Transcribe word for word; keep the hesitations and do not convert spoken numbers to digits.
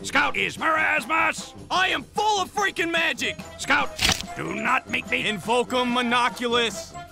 Scout is Merasmus. I am full of freaking magic! Scout, do not make me. Invocum monoculus.